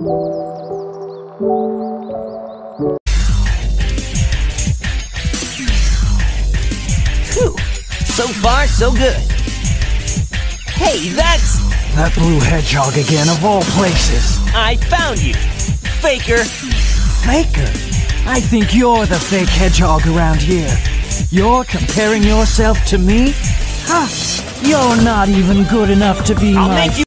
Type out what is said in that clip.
Phew. So far, so good. Hey, that's... That blue hedgehog again, of all places. I found you, Faker. Faker? I think you're the fake hedgehog around here. You're comparing yourself to me? Ha! You're not even good enough to be I'll my... make you...